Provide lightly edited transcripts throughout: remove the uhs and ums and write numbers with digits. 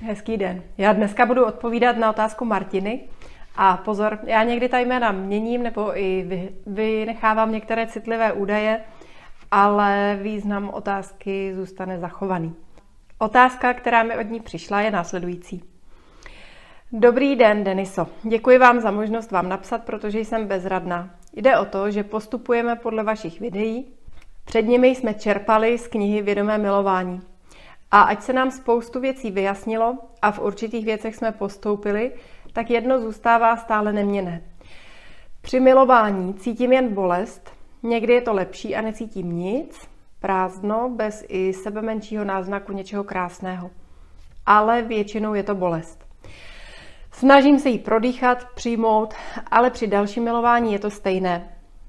Hezký den. Já dneska budu odpovídat na otázku Martiny. A pozor, já někdy ta jména měním nebo i vynechávám některé citlivé údaje, ale význam otázky zůstane zachovaný. Otázka, která mi od ní přišla, je následující. Dobrý den, Deniso. Děkuji vám za možnost vám napsat, protože jsem bezradná. Jde o to, že postupujeme podle vašich videí. Před nimi jsme čerpali z knihy Vědomé milování. A ať se nám spoustu věcí vyjasnilo a v určitých věcech jsme postoupili, tak jedno zůstává stále neměnné. Při milování cítím jen bolest, někdy je to lepší a necítím nic, prázdno, bez i sebemenšího náznaku něčeho krásného. Ale většinou je to bolest. Snažím se ji prodýchat, přijmout, ale při dalším milování je to stejné.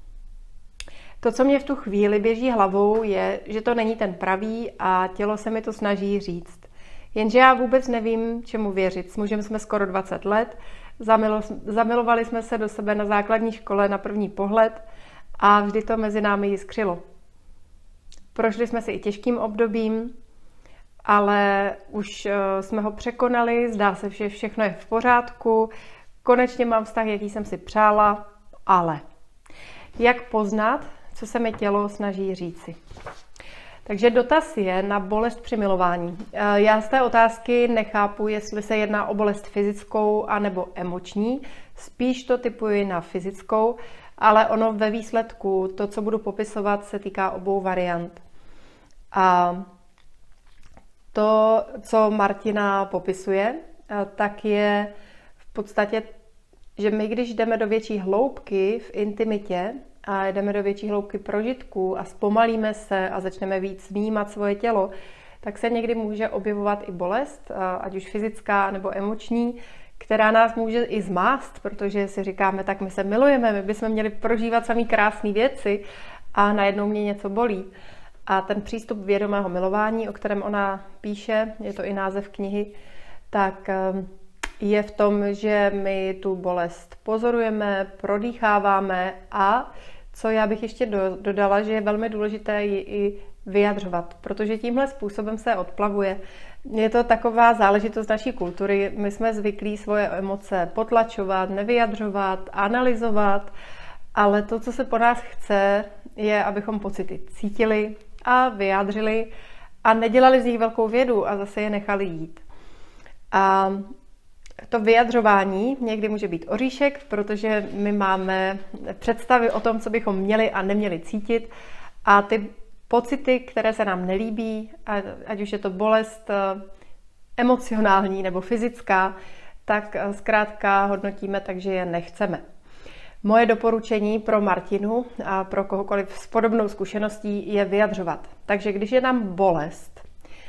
To, co mě v tu chvíli běží hlavou, je, že to není ten pravý a tělo se mi to snaží říct. Jenže já vůbec nevím, čemu věřit. S mužem jsme skoro 20 let, zamilovali jsme se do sebe na základní škole na první pohled a vždy to mezi námi jiskřilo. Prošli jsme si i těžkým obdobím, ale už jsme ho překonali, zdá se, že všechno je v pořádku, konečně mám vztah, jaký jsem si přála, ale jak poznat, co se mi tělo snaží říci? Takže dotaz je na bolest při milování. Já z té otázky nechápu, jestli se jedná o bolest fyzickou anebo emoční. Spíš to tipuji na fyzickou, ale ono ve výsledku, to, co budu popisovat, se týká obou variant. A to, co Martina popisuje, tak je v podstatě, že my, když jdeme do větší hloubky v intimitě a jdeme do větší hloubky prožitků a zpomalíme se a začneme víc vnímat svoje tělo, tak se někdy může objevovat i bolest, ať už fyzická nebo emoční, která nás může i zmást, protože si říkáme, tak my se milujeme, my bychom měli prožívat samý krásné věci a najednou mě něco bolí. A ten přístup vědomého milování, o kterém ona píše, je to i název knihy, tak je v tom, že my tu bolest pozorujeme, prodýcháváme a co já bych ještě dodala, že je velmi důležité ji i vyjadřovat, protože tímhle způsobem se odplavuje. Je to taková záležitost naší kultury. My jsme zvyklí svoje emoce potlačovat, nevyjadřovat, analyzovat, ale to, co se po nás chce, je, abychom pocity cítili a vyjádřili a nedělali z nich velkou vědu a zase je nechali jít. A to vyjadřování někdy může být oříšek, protože my máme představy o tom, co bychom měli a neměli cítit a ty pocity, které se nám nelíbí, ať už je to bolest emocionální nebo fyzická, tak zkrátka hodnotíme tak, že je nechceme. Moje doporučení pro Martinu a pro kohokoliv s podobnou zkušeností je vyjadřovat. Takže když je tam bolest,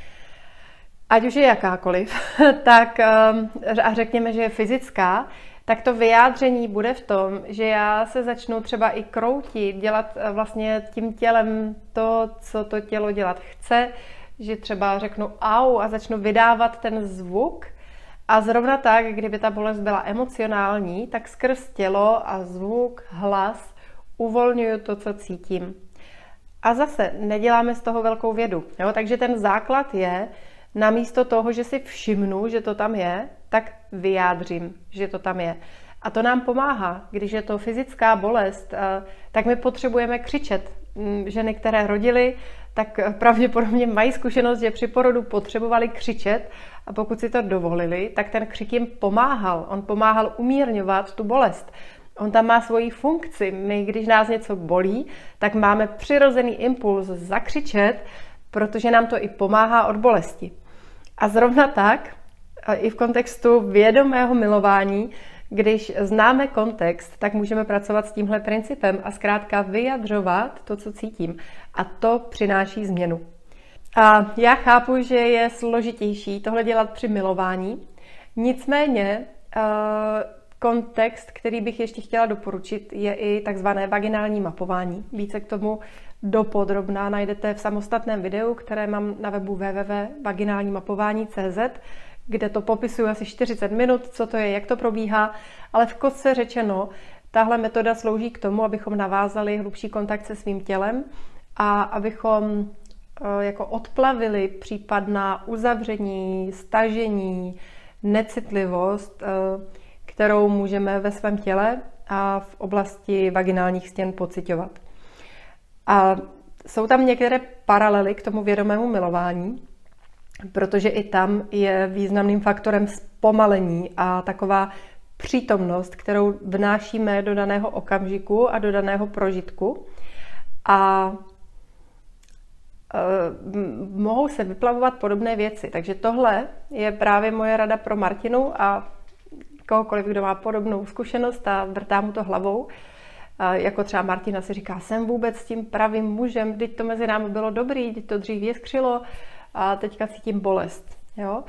ať už je jakákoliv, tak a řekněme, že je fyzická, tak to vyjádření bude v tom, že já se začnu třeba i kroutit, dělat vlastně tím tělem to, co to tělo dělat chce, že třeba řeknu au a začnu vydávat ten zvuk. A zrovna tak, kdyby ta bolest byla emocionální, tak skrz tělo a zvuk, hlas uvolňuju to, co cítím. A zase neděláme z toho velkou vědu. Jo? Takže ten základ je, namísto toho, že si všimnu, že to tam je, tak vyjádřím, že to tam je. A to nám pomáhá. Když je to fyzická bolest, tak my potřebujeme křičet. Ženy, které rodily, tak pravděpodobně mají zkušenost, že při porodu potřebovali křičet a pokud si to dovolili, tak ten křik jim pomáhal. On pomáhal umírňovat tu bolest. On tam má svoji funkci. My, když nás něco bolí, tak máme přirozený impuls zakřičet, protože nám to i pomáhá od bolesti. A zrovna tak, i v kontextu vědomého milování, když známe kontext, tak můžeme pracovat s tímhle principem a zkrátka vyjadřovat to, co cítím. A to přináší změnu. A já chápu, že je složitější tohle dělat při milování, nicméně kontext, který bych ještě chtěla doporučit, je i takzvané vaginální mapování. Více k tomu dopodrobná najdete v samostatném videu, které mám na webu www.vaginálnimapování.cz, kde to popisuju asi 40 minut, co to je, jak to probíhá, ale v kostce řečeno, tahle metoda slouží k tomu, abychom navázali hlubší kontakt se svým tělem a abychom jako odplavily případná uzavření, stažení, necitlivost, kterou můžeme ve svém těle a v oblasti vaginálních stěn pociťovat. A jsou tam některé paralely k tomu vědomému milování, protože i tam je významným faktorem zpomalení a taková přítomnost, kterou vnášíme do daného okamžiku a do daného prožitku. A mohou se vyplavovat podobné věci. Takže tohle je právě moje rada pro Martinu a kohokoliv, kdo má podobnou zkušenost a vrtá mu to hlavou. Jako třeba Martina si říká, jsem vůbec s tím pravým mužem, vždyť to mezi námi bylo dobrý, vždyť to dřív jiskřilo a teďka cítím bolest. Jo?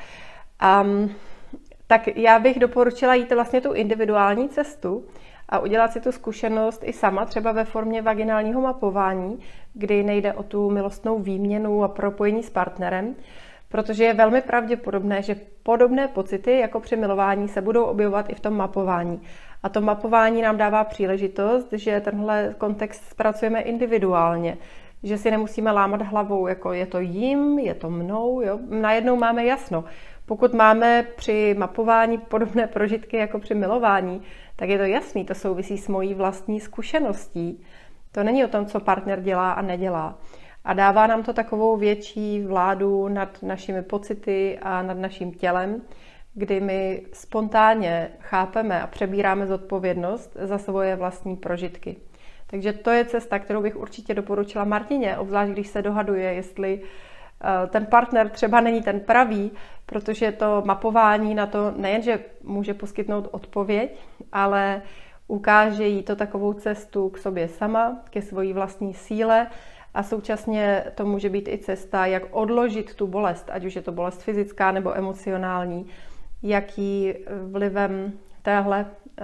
Tak já bych doporučila jít vlastně tu individuální cestu a udělat si tu zkušenost i sama, třeba ve formě vaginálního mapování, kdy nejde o tu milostnou výměnu a propojení s partnerem, protože je velmi pravděpodobné, že podobné pocity jako při milování se budou objevovat i v tom mapování. A to mapování nám dává příležitost, že tenhle kontext zpracujeme individuálně, že si nemusíme lámat hlavou, jako je to jim, je to mnou, jo? Najednou máme jasno. Pokud máme při mapování podobné prožitky jako při milování, tak je to jasný, to souvisí s mojí vlastní zkušeností. To není o tom, co partner dělá a nedělá. A dává nám to takovou větší vládu nad našimi pocity a nad naším tělem, kdy my spontánně chápeme a přebíráme zodpovědnost za svoje vlastní prožitky. Takže to je cesta, kterou bych určitě doporučila Martině, obzvlášť když se dohaduje, jestli ten partner třeba není ten pravý, protože to mapování na to nejenže může poskytnout odpověď, ale ukáže jí to takovou cestu k sobě sama, ke svojí vlastní síle a současně to může být i cesta, jak odložit tu bolest, ať už je to bolest fyzická nebo emocionální, jaký vlivem téhle,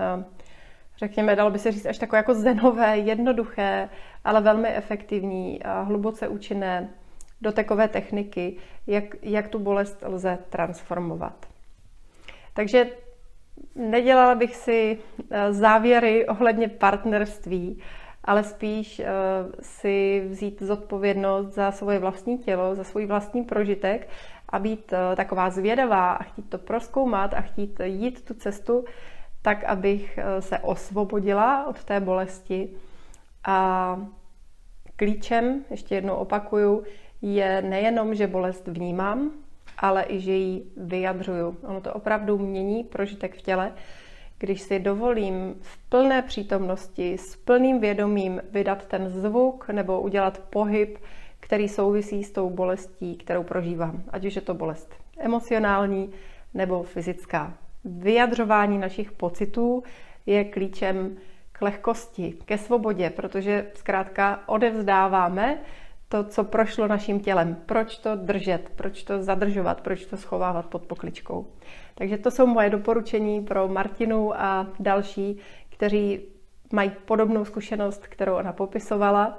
řekněme, dalo by se říct až takové jako zenové, jednoduché, ale velmi efektivní a hluboce účinné dotekové techniky, jak tu bolest lze transformovat. Takže nedělala bych si závěry ohledně partnerství, ale spíš si vzít zodpovědnost za svoje vlastní tělo, za svůj vlastní prožitek a být taková zvědavá a chtít to prozkoumat a chtít jít tu cestu tak, abych se osvobodila od té bolesti. A klíčem, ještě jednou opakuju, je nejenom, že bolest vnímám, ale i, že ji vyjadřuju. Ono to opravdu mění prožitek v těle, když si dovolím v plné přítomnosti, s plným vědomím vydat ten zvuk nebo udělat pohyb, který souvisí s tou bolestí, kterou prožívám. Ať už je to bolest emocionální nebo fyzická. Vyjadřování našich pocitů je klíčem k lehkosti, ke svobodě, protože zkrátka odevzdáváme to, co prošlo naším tělem. Proč to držet, proč to zadržovat, proč to schovávat pod pokličkou. Takže to jsou moje doporučení pro Martinu a další, kteří mají podobnou zkušenost, kterou ona popisovala.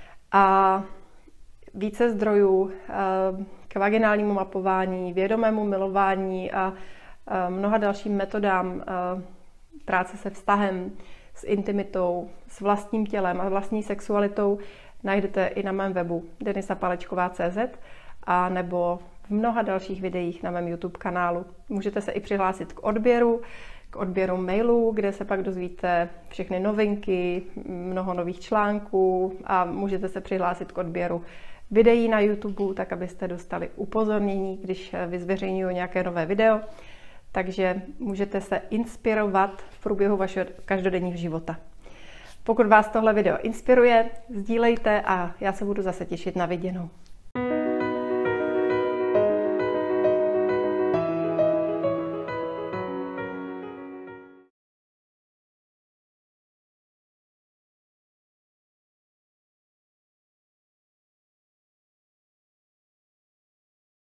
A více zdrojů k vaginálnímu mapování, vědomému milování a mnoha dalším metodám práce se vztahem, s intimitou, s vlastním tělem a vlastní sexualitou najdete i na mém webu denisapalečková.cz a nebo v mnoha dalších videích na mém YouTube kanálu. Můžete se i přihlásit k odběru mailů, kde se pak dozvíte všechny novinky, mnoho nových článků a můžete se přihlásit k odběru videí na YouTube, tak abyste dostali upozornění, když vyzveřejňuji nějaké nové video. Takže můžete se inspirovat v průběhu vašeho každodenního života. Pokud vás tohle video inspiruje, sdílejte a já se budu zase těšit na viděnou.